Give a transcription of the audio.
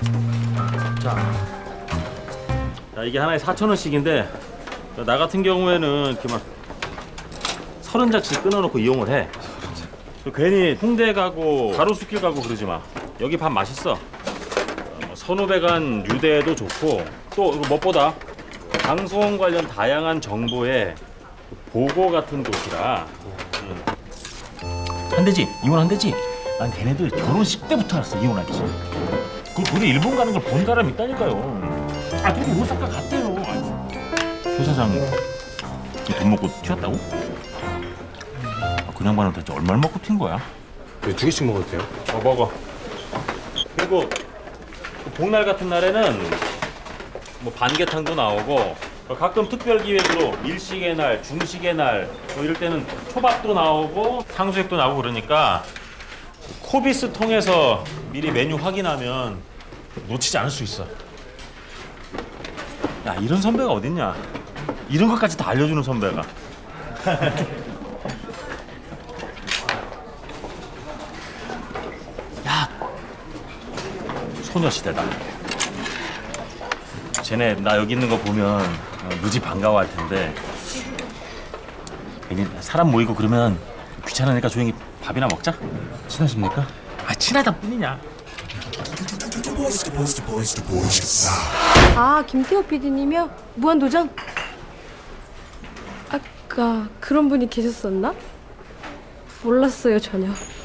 자, 이게 하나에 4,000원씩인데 나 같은 경우에는 이렇게 막 30장씩 끊어놓고 이용을 해. 괜히 홍대 가고 가로수길 가고 그러지 마. 여기 밥 맛있어. 선후배간 유대에도 좋고 또 이거 무엇보다 방송 관련 다양한 정보의 보고 같은 곳이라. 안 되지. 이혼 안 되지. 난 걔네들 결혼식 때부터 알았어. 이혼하지. 그 둘이 일본 가는 걸 본 사람이 있다니까요. 아, 둘이 오사카 갔대요. 최 사장 돈 먹고 튀었다고? 그 양반은 대체 얼마를 먹고 튄 거야? 왜 2개씩 먹어도 돼요? 먹어. 그리고 복날 같은 날에는 뭐 반개탕도 나오고 가끔 특별 기획으로 일식의 날, 중식의 날 뭐 이럴 때는 초밥도 나오고 탕수육도 나오고 그러니까 코비스 통해서 미리 메뉴 확인하면 놓치지 않을 수 있어. 야, 이런 선배가 어딨냐? 이런 것까지 다 알려주는 선배가. 야, 소녀시대다. 쟤네 나 여기 있는 거 보면 무지 반가워할 텐데 괜히 사람 모이고 그러면 귀찮으니까 조용히 밥이나 먹자. 친하십니까? 아, 친하다 뿐이냐. 아, 김태호 PD님이요? 무한도전? 아까 그런 분이 계셨었나? 몰랐어요, 전혀.